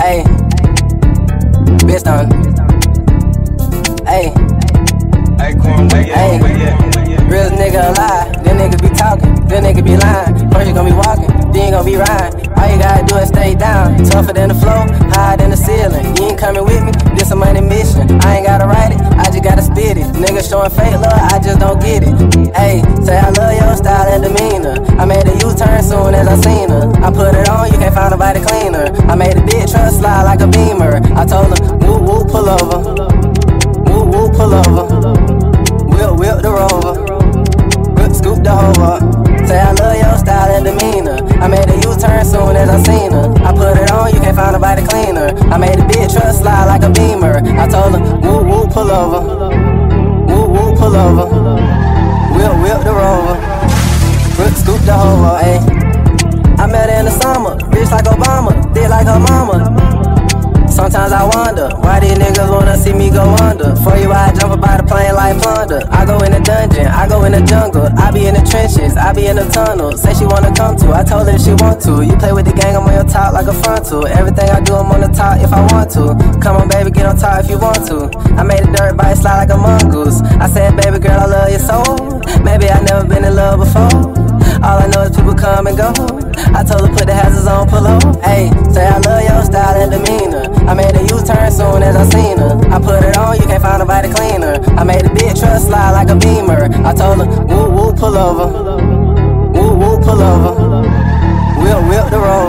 Ayy, bitch Stoney. Ayy, real nigga alive. Them niggas be talking, them niggas be lying. First you gon' be walking, then you gon' be riding. All you gotta do is stay down. Tougher than the floor, higher than the ceiling. You ain't coming with me, this a money mission. I ain't gotta write it, I just gotta spit it. Niggas showing fake love, I just don't get it. Ayy, say I love your style and demeanor. I made a U-turn soon as I seen her. I put it on, you can't find nobody cleaner. I made a big truck slide like a Beamer. I told her, woo woo, pull over. Woo woo, pull over. Whip the rover. Scoop the hoe up. Say I love your style and demeanor. I made a U-turn soon as I seen her. I put it on, you can't find nobody cleaner. I made a big truck slide like a Beamer. I told her, woo woo, pull over. Woo woo, pull over. Whip the rover. Scoop the hoe up, ayy. I met her in the summer, bitch like Obama, thick like her mama. Sometimes I wonder why these niggas wanna see me go under. For you I jump about the plane like plunder. I go in the dungeon, I go in the jungle. I be in the trenches, I be in the tunnel. Say she wanna come to, I told her she want to. You play with the gang, I'm on your top like a frontal. Everything I do, I'm on the top if I want to. Come on baby, get on top if you want to. I made a dirt bike slide like a mongoose. I said baby girl, I love your soul. Maybe I never been in love before. All I know is people come and go. I told her put the hazards on, pull up. Ayy, say I love your style and demeanor. I made a U-turn soon as I seen her. I put it on, you can't find nobody cleaner. I made a big truck slide like a Beamer. I told her, woo woo, pull over. Woo woo, pull over. Whip the road.